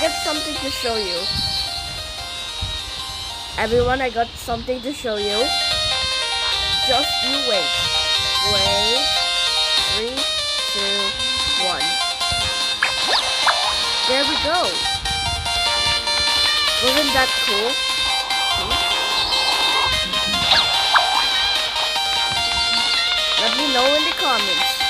got something to show you. Everyone, I got something to show you. Just you wait. Wait. 3, 2, 1. There we go. Wasn't that cool? Let me know in the comments.